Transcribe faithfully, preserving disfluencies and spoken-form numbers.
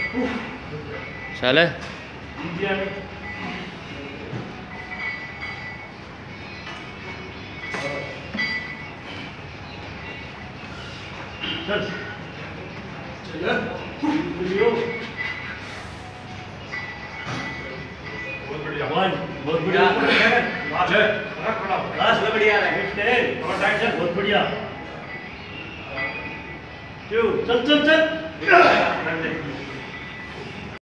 चले चल चल बहुत बढ़िया वन बहुत बढ़िया लास्ट है लास्ट में बढ़िया है टेन और साइड से बहुत बढ़िया टू चल चल चल